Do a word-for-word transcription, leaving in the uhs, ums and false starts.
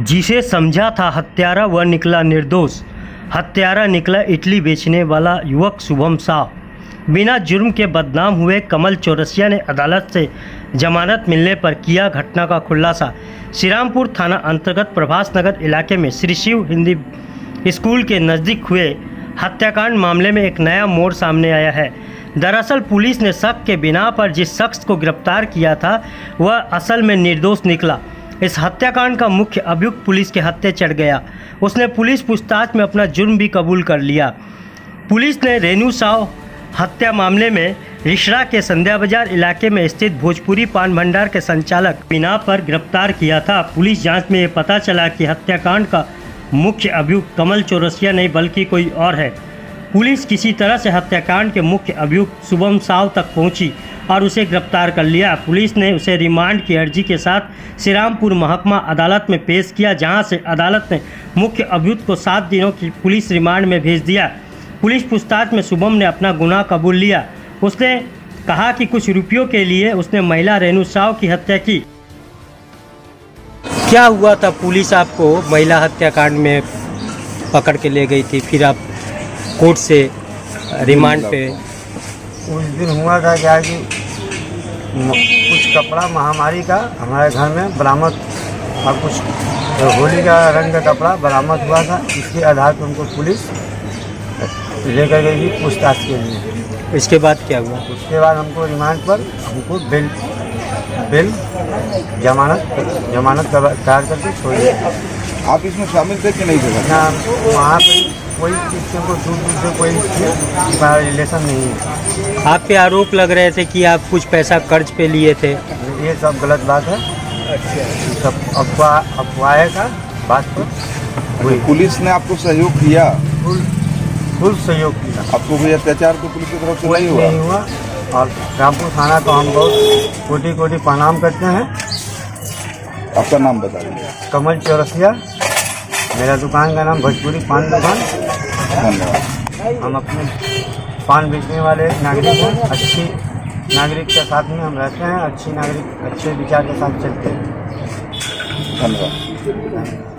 जिसे समझा था हत्यारा वह निकला निर्दोष। हत्यारा निकला इडली बेचने वाला युवक शुभम साव। बिना जुर्म के बदनाम हुए कमल चौरसिया ने अदालत से जमानत मिलने पर किया घटना का खुलासा। श्रीरामपुर थाना अंतर्गत प्रभास नगर इलाके में श्री शिव हिंदी स्कूल के नज़दीक हुए हत्याकांड मामले में एक नया मोड़ सामने आया है। दरअसल पुलिस ने शक के बिना पर जिस शख्स को गिरफ्तार किया था वह असल में निर्दोष निकला। इस हत्याकांड का मुख्य अभियुक्त पुलिस के हत्थे चढ़ गया। उसने पुलिस पूछताछ में अपना जुर्म भी कबूल कर लिया। पुलिस ने रेणु साव हत्या मामले में रिसरा के संध्या बाजार इलाके में स्थित भोजपुरी पान भंडार के संचालक बिना पर गिरफ्तार किया था। पुलिस जांच में ये पता चला कि हत्याकांड का मुख्य अभियुक्त कमल चौरसिया नहीं बल्कि कोई और है। पुलिस किसी तरह से हत्याकांड के मुख्य अभियुक्त शुभम साव तक पहुंची और उसे गिरफ्तार कर लिया। पुलिस ने उसे रिमांड की अर्जी के साथ श्रीरामपुर महकमा अदालत में पेश किया, जहां से अदालत ने मुख्य अभियुक्त को सात दिनों की पुलिस रिमांड में भेज दिया। पुलिस पूछताछ में शुभम ने अपना गुनाह कबूल लिया। उसने कहा कि कुछ रुपयों के लिए उसने महिला रेणु साव की हत्या की। क्या हुआ था? पुलिस आपको महिला हत्याकांड में पकड़ के ले गई थी, फिर आप कोर्ट से रिमांड पे। उस दिन हुआ था क्या कि कुछ कपड़ा महामारी का हमारे घर में बरामद और कुछ होली का रंग का कपड़ा बरामद हुआ था। इसके आधार पर उनको पुलिस लेकर गई थी पूछताछ के लिए। इसके बाद क्या हुआ? उसके बाद हमको रिमांड पर हमको बेल बेल जमानत जमानत करार करके छोड़ दिया। आप इसमें शामिल थे कि नहीं थे? ना, वहाँ पे कोई किसी को दूर दूर से कोई रिलेशन नहीं है। आप पे आरोप लग रहे थे कि आप कुछ पैसा कर्ज पे लिए थे। ये सब गलत बात है। अच्छा, सब अफवाह अफवाह का बात पर पुलिस ने आपको सहयोग किया? फुल फुल सहयोग किया। आपको कोई अत्याचार तो पुलिस की तरफ से नहीं हुआ? नहीं हुआ। और रामपुर थाना को हम बहुत कोटि कोटि प्रणाम करते हैं। आपका नाम बता दीजिए। कमल चौरसिया, मेरा दुकान का नाम भोजपुरी पान दुकान। धन्यवाद। हम अपने पान बेचने वाले नागरिक हैं। अच्छी नागरिक के साथ में हम रहते हैं। अच्छी नागरिक अच्छे विचार के साथ चलते हैं। धन्यवाद।